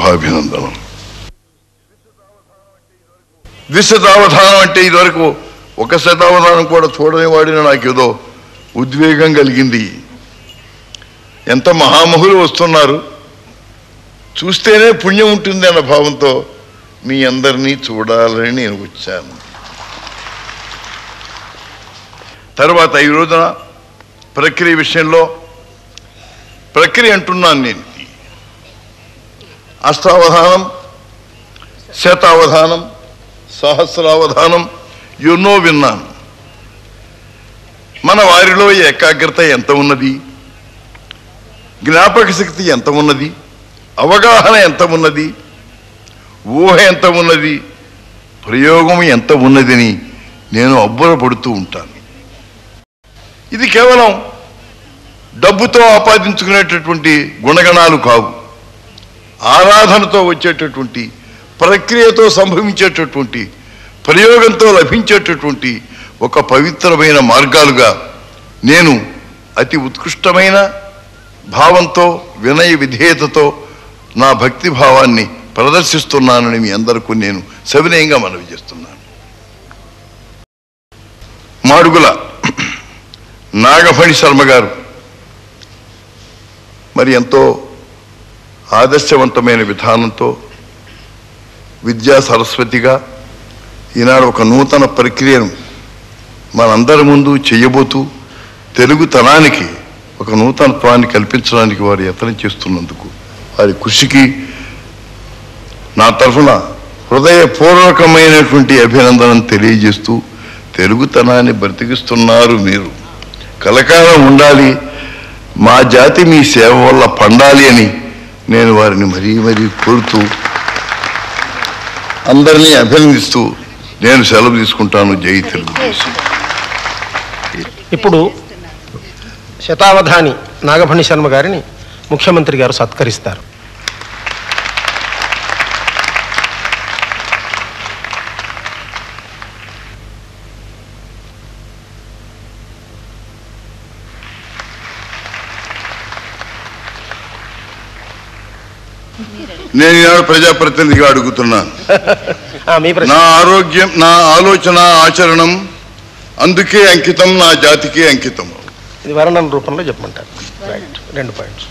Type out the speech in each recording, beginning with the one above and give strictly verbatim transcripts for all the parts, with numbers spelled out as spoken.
శుభాభినందనం. ద్విశతావధానం అంటే ఇదివరకు ఒక శతావధానం కూడా చూడని వాడిని నాకేదో ఉద్వేగం కలిగింది. ఎంత మహామహులు వస్తున్నారు, చూస్తేనే పుణ్యం ఉంటుంది అన్న భావంతో మీ అందరినీ చూడాలని నేను వచ్చాను. తర్వాత ఈ రోజున ప్రక్రియ విషయంలో ప్రక్రియ అంటున్నాను నేను. అష్టావధానం, శతావధానం, సహస్రావధానం ఎన్నో విన్నాను. మన వారిలో ఏకాగ్రత ఎంత ఉన్నది, జ్ఞాపక శక్తి ఎంత ఉన్నది, అవగాహన ఎంత ఉన్నది, ఊహ ఎంత ఉన్నది, ప్రయోగం ఎంత ఉన్నదని నేను అబ్బురపడుతూ ఉంటాను. ఇది కేవలం డబ్బుతో ఆపాదించుకునేటటువంటి గుణగణాలు కావు. ఆరాధనతో వచ్చేటటువంటి, ప్రక్రియతో సంభవించేటటువంటి, ప్రయోగంతో లభించేటటువంటి ఒక పవిత్రమైన మార్గాలుగా నేను అతి ఉత్కృష్టమైన భావంతో, వినయ విధేయతతో నా భక్తి భావాన్ని ప్రదర్శిస్తున్నానని మీ అందరికీ నేను సవినయంగా మనవి చేస్తున్నాను. మాడుగుల నాగఫణి శర్మ గారు మరి ఎంతో ఆదర్శవంతమైన విధానంతో విద్యా సరస్వతిగా ఈనాడు ఒక నూతన ప్రక్రియను మనందరి ముందు చేయబోతూ తెలుగుతనానికి ఒక నూతనత్వాన్ని కల్పించడానికి వారు యత్నం చేస్తున్నందుకు వారి కృషికి నా తరఫున హృదయపూర్వకమైనటువంటి అభినందనం తెలియజేస్తూ, తెలుగుతనాన్ని బ్రతికిస్తున్నారు మీరు, కలకాలం ఉండాలి, మా జాతి మీ సేవ వల్ల పండాలి అని నేను వారిని మరీ మరీ కోరుతూ అందరినీ అభినందిస్తూ నేను సెలవు తీసుకుంటాను. జై తెలుగుదేశం. ఇప్పుడు శతావధాని నాగఫణి శర్మ గారిని ముఖ్యమంత్రి గారు సత్కరిస్తారు. నేను ఈనాడు ప్రజాప్రతినిధిగా అడుగుతున్నాను. నా ఆరోగ్యం, నా ఆలోచన, ఆచరణం అందుకే అంకితం, నా జాతికి అంకితం. ఇది వర్ణన రూపంలో చెప్పమంటారు. రైట్, రెండు పాయింట్స్.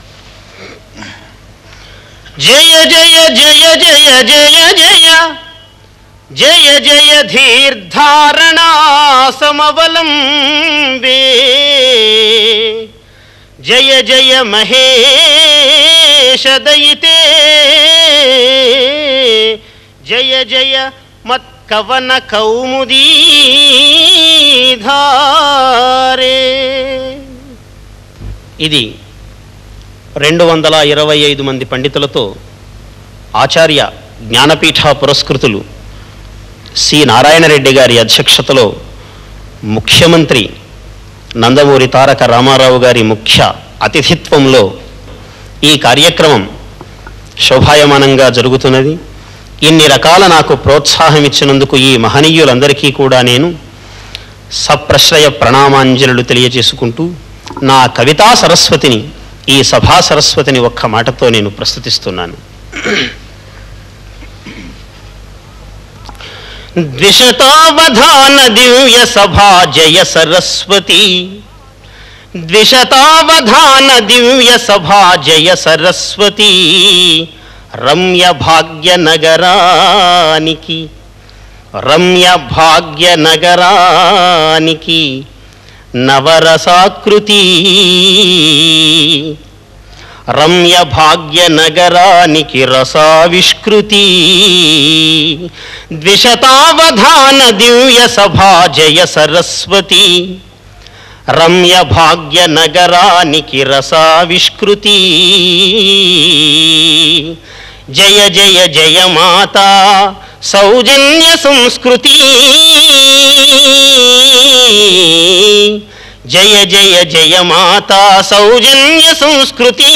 జయ జయ జయ జయ జయ జయ జయ జయ ధీర్ధారణా సమవలంబే జయ జయ మహేశ దయితే జయ జయ మత్కవన కౌముదీధారే. ఇది రెండు వందల ఇరవై ఐదు మంది పండితులతో ఆచార్య జ్ఞానపీఠ పురస్కృతులు సి నారాయణరెడ్డి గారి అధ్యక్షతలో ముఖ్యమంత్రి నందమూరి తారక రామారావు గారి ముఖ్య అతిథిత్వంలో ఈ కార్యక్రమం శోభాయమానంగా జరుగుతున్నది. ఇన్ని రకాల నాకు ప్రోత్సాహం ఇచ్చినందుకు ఈ మహనీయులందరికీ కూడా నేను సప్రశ్రయ ప్రణామాంజలులు తెలియజేసుకుంటూ నా కవితా సరస్వతిని, ఈ సభా సరస్వతిని ఒక్క మాటతో నేను ప్రస్తుతిస్తున్నాను. ద్విశతావధాన దివ్య సభా జయ సరస్వతి, ద్విశతావధాన దివ్య సభా జయ సరస్వతి, రమ్య భాగ్య నగరానికి, రమ్య భాగ్య నగరానికి నవరసాకృతి, రమ్య భాగ్య నగరానికి రసావిష్కృతి, ద్విశతావధాన దివ్య సభా జయ సరస్వతి, రమ్య భాగ్య నగరానికి రసావిష్కృతి. జయ జయ జయ మాతా సౌజన్య సంస్కృతి, జయ జయ జయ మాతా సౌజన్య సంస్కృతి,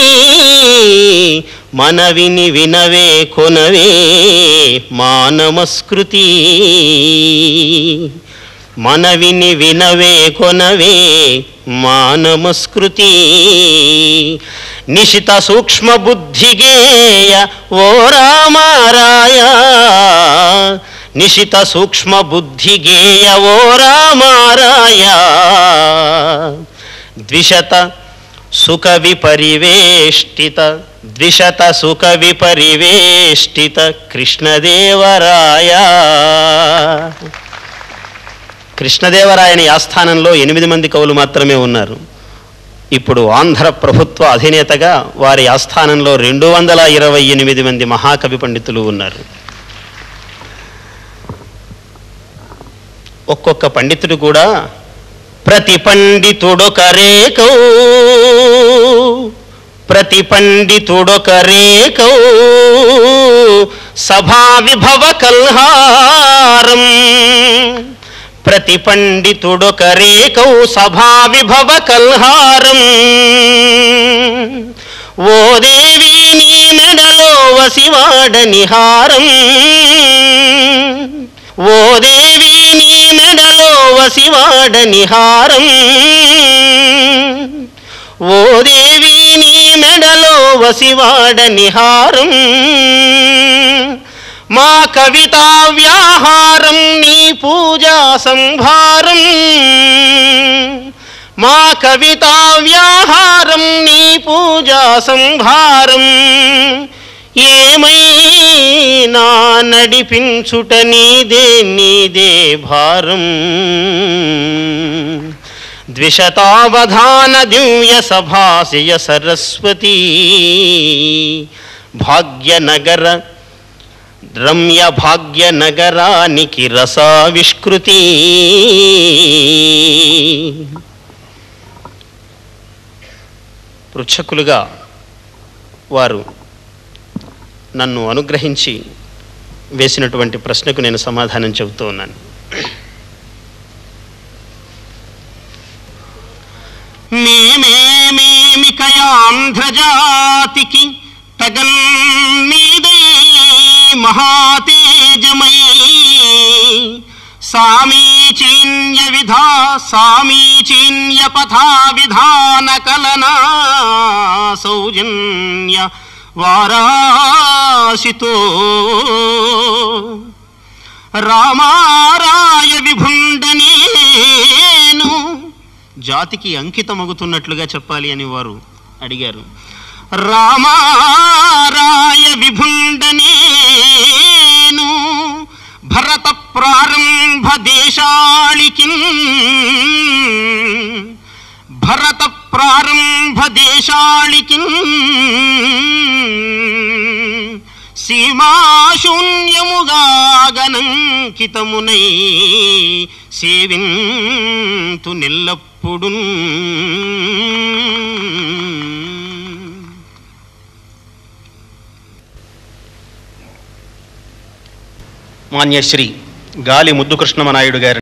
మనవిని వినవే కొనవే మా నమస్కృతి, మనవిని వినవే కొనవే మానమస్కృతి నిశిత సూక్ష్మ బుద్ధిగేయ ఓ రామారాయ నిశిత సూక్ష్మ బుద్ధిగేయ ఓ రామారాయ ద్విశత సుఖ విపరివేష్టిత ద్విశత సుఖ విపరివేష్టిత కృష్ణదేవరాయ. కృష్ణదేవరాయని ఆస్థానంలో ఎనిమిది మంది కవులు మాత్రమే ఉన్నారు. ఇప్పుడు ఆంధ్ర ప్రభుత్వ అధినేతగా వారి ఆస్థానంలో రెండు వందల ఇరవై ఎనిమిది మంది మహాకవి పండితులు ఉన్నారు. ఒక్కొక్క పండితుడు కూడా ప్రతి పండితుడొకరేకౌ ప్రతి పండితుడొకరేకౌ సభా విభవ కల్హారం ప్రతి పండితుడొకరేకౌ సభా విభవ కల్హారం ఓ దేవి నీ మెడలో వసివాడని హారం ఓ దేవి నీ మెడలో వసివాడని హారం ఓ దేవి నీ మెడలో వసివాడని హారం మా కవితా వ్యాహారం నీ పూజా సంభారం మా కవితా వ్యాహారం నీ పూజా సంభారం ఏమైనా నడిపించుట నీదే నీదే భారం ద్విశతావధాన దివ్య సభాశయ సరస్వతీ భాగ్యనగర రమ్య భాగ్యనగరానికి రసావిష్కృతి. పృచ్ఛకులుగా వారు నన్ను అనుగ్రహించి వేసినటువంటి ప్రశ్నకు నేను సమాధానం చెబుతూ ఉన్నాను. మేమేమేమికయాంధ్రజాతికి తగల్మీదై మహాతేజమై సామీచీన్య విధా సామీచీన్య పథా విధాన కలనా సౌజన్య వారాసితో రామారాయ విభుండనేను జాతికి అంకితమగుతున్నట్లుగా చెప్పాలి అని వారు అడిగారు. రామారాయ విభుండనేను భరత ప్రారంభ దేశాళికి భరత ప్రారంభ దేశాళికి సీమాశూన్యముగా గణంకితమునై సేవింతు నెల్లప్పుడు. మాన్యశ్రీ గాలి ముద్దుకృష్ణమనాయుడు గారి